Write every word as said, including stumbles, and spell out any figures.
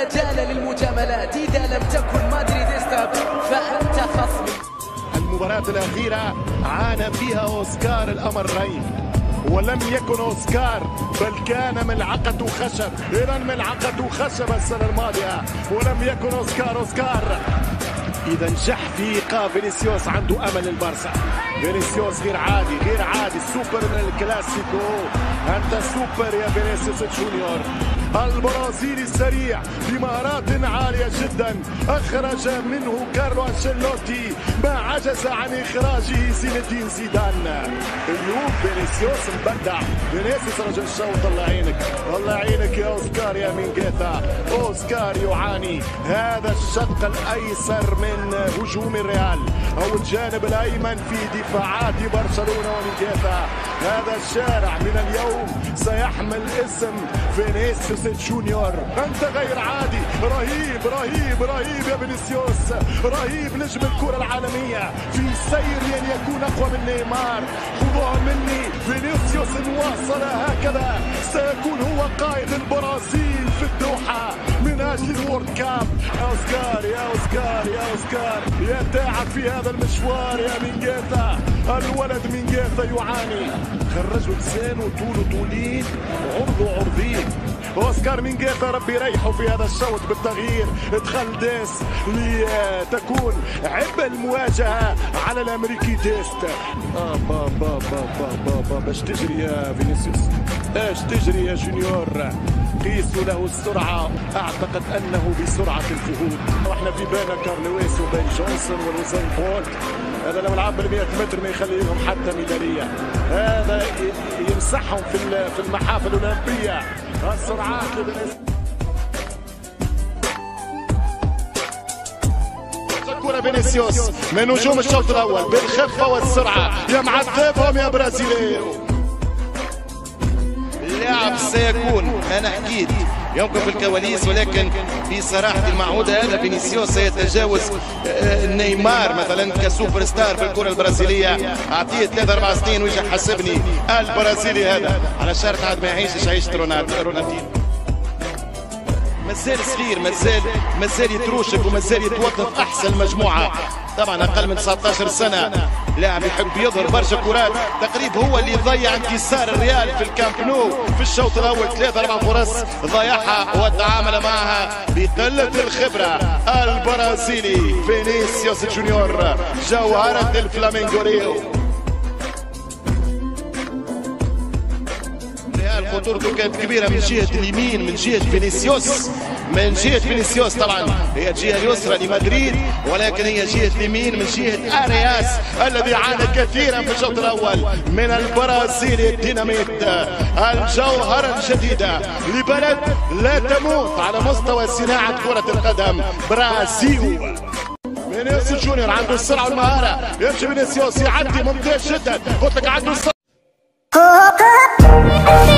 مجال للمجاملات. إذا لم تكن مادريديستا فأنت خصمي. المباراة الأخيرة عانى فيها أوسكار الأمرين، ولم يكن أوسكار بل كان ملعقة خشب. إذا ملعقة خشب السنة الماضية ولم يكن أوسكار أوسكار. إذا نجح في إيقاف فينيسيوس، عنده أمل البارسا. فينيسيوس غير عادي غير عادي، السوبر من الكلاسيكو. أنت سوبر يا فينيسيوس جونيور. البرازيلي السريع بمهارات عالية جدا أخرج منه كارلو أنشيلوتي ما عجز عن إخراجه زين الدين زيدان. اليوم فينيسيوس مبدع. فينيسيوس رجل الشوط. الله يعينك الله يعينك يا أوسكار يا مينغيتا. أوسكار يعاني. هذا الشق الأيسر من هجوم الريال أو الجانب الأيمن في دفاعات برشلونة ومينغيتا. هذا الشارع من اليوم سيحمل اسم فينيسيوس جونيور. أنت غير عادي. رهيب رهيب رهيب يا فينيسيوس. رهيب نجم الكرة العالمية في سير أن يكون أقوى من نيمار. خذوها مني. فينيسيوس إن واصل هكذا سيكون هو قائد البرازيل في الدوحة من أجل الورد كاب. يا أوسكار يا أوسكار يا أوسكار يا تعب في هذا المشوار يا مينغيتا. الولد مينغيتا يعاني. خرجوا لسانه طوله طولين وعرضه عرضين. اوسكار مينغيتا ربي يريحه في هذا الشوط بالتغيير. دخل ديس لتكون عبء المواجهه على الامريكي ديست. آه با با با با با با باش تجري يا فينيسيوس، ايش تجري يا جونيور. قيسوا له السرعه، اعتقد انه بسرعه الفهود. واحنا في بين كارلويس وبين جونسون والوزين بولت. هذا لو لعب بال مئة متر ما يخلي لهم حتى ميداليه. هذا يمسحهم في في المحافل الاولمبيه. السرعات كرة فينيسيوس من نجوم الشوط الاول بالخفه والسرعه. يا معذبهم يا برازيلي. اللاعب سيكون انا حكيت يمكن في الكواليس، ولكن بصراحه المعهوده هذا فينيسيوس سيتجاوز نيمار مثلا كسوبر ستار في الكره البرازيليه. اعطيه ثلاث اربع سنين ويجي حسبني البرازيلي هذا على شرط عاد ما يعيشش عيشه رونالدينو. مازال صغير، مازال مازال يتروشك ومازال يتوظف احسن مجموعه. طبعا اقل من تسعة عشر سنه، لاعب يحب يظهر برشا كرات. تقريبا هو اللي ضيع انتصار الريال في الكامب نو في الشوط الاول. ثلاثة اربع فرص ضيعها وتعامل معها بقله الخبره. البرازيلي فينيسيوس جونيور جوهره الفلامينغو ريو. خطورته كانت كبيره من جهه اليمين، من جهه فينيسيوس من جهه فينيسيوس طبعا هي الجهه اليسرى لمدريد، ولكن هي جهه اليمين من جهه ارياس الذي عانى كثيرا في الشوط الاول من البرازيل الديناميت. الجوهره الجديده لبلد لا تموت على مستوى صناعه كره القدم برازيل. فينيسيوس جونيور عنده السرعه والمهاره. يمشي فينيسيوس يعدي ممتاز جدا. قلت لك عنده السرعه.